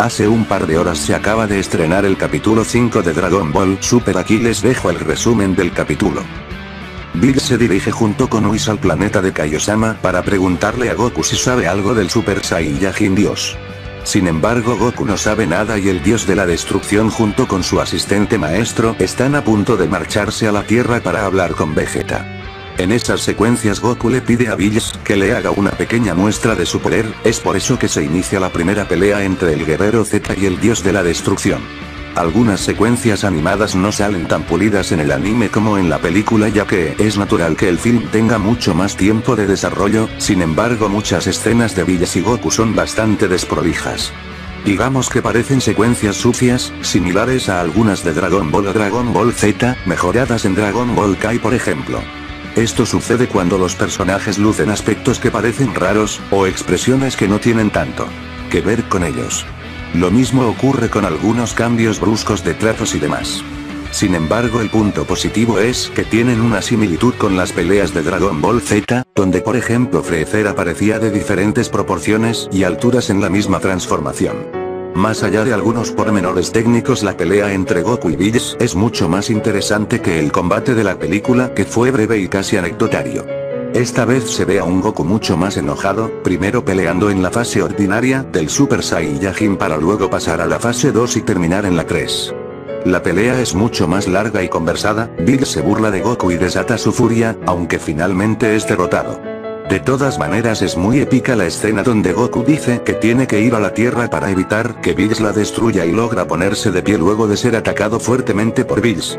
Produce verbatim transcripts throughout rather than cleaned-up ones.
Hace un par de horas se acaba de estrenar el capítulo cinco de Dragon Ball Super. Aquí les dejo el resumen del capítulo. Bills se dirige junto con Whis al planeta de Kaiosama para preguntarle a Goku si sabe algo del Super Saiyajin Dios. Sin embargo, Goku no sabe nada y el dios de la destrucción junto con su asistente maestro están a punto de marcharse a la Tierra para hablar con Vegeta. En esas secuencias Goku le pide a Bills que le haga una pequeña muestra de su poder, es por eso que se inicia la primera pelea entre el guerrero Z y el dios de la destrucción. Algunas secuencias animadas no salen tan pulidas en el anime como en la película, ya que es natural que el film tenga mucho más tiempo de desarrollo. Sin embargo, muchas escenas de Bills y Goku son bastante desprolijas. Digamos que parecen secuencias sucias, similares a algunas de Dragon Ball o Dragon Ball Z, mejoradas en Dragon Ball Kai por ejemplo. Esto sucede cuando los personajes lucen aspectos que parecen raros, o expresiones que no tienen tanto que ver con ellos. Lo mismo ocurre con algunos cambios bruscos de trazos y demás. Sin embargo, el punto positivo es que tienen una similitud con las peleas de Dragon Ball Z, donde por ejemplo Freezer aparecía de diferentes proporciones y alturas en la misma transformación. Más allá de algunos pormenores técnicos, la pelea entre Goku y Bills es mucho más interesante que el combate de la película, que fue breve y casi anecdotario. Esta vez se ve a un Goku mucho más enojado, primero peleando en la fase ordinaria del Super Saiyajin para luego pasar a la fase dos y terminar en la tres. La pelea es mucho más larga y conversada. Bills se burla de Goku y desata su furia, aunque finalmente es derrotado. De todas maneras, es muy épica la escena donde Goku dice que tiene que ir a la Tierra para evitar que Bills la destruya y logra ponerse de pie luego de ser atacado fuertemente por Bills.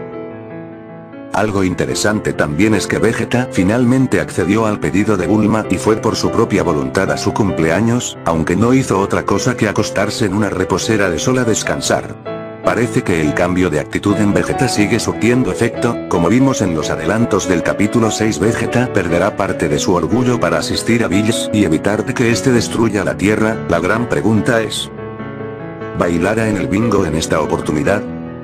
Algo interesante también es que Vegeta finalmente accedió al pedido de Bulma y fue por su propia voluntad a su cumpleaños, aunque no hizo otra cosa que acostarse en una reposera de sol a descansar. Parece que el cambio de actitud en Vegeta sigue surtiendo efecto, como vimos en los adelantos del capítulo seis. Vegeta perderá parte de su orgullo para asistir a Bills y evitar que este destruya la Tierra. La gran pregunta es: ¿bailará en el bingo en esta oportunidad?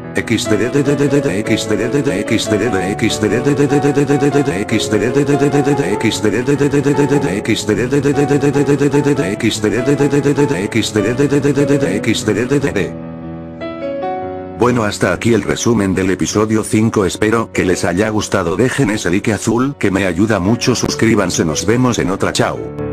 Bueno, hasta aquí el resumen del episodio cinco, espero que les haya gustado. Dejen ese like azul que me ayuda mucho, suscríbanse, nos vemos en otra, chao.